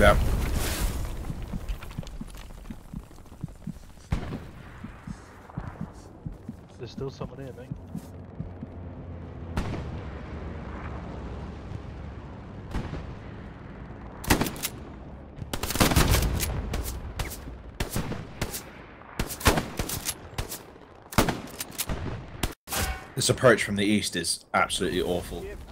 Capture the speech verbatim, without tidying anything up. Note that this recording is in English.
Look out. There's still someone here, mate. This approach from the east is absolutely awful.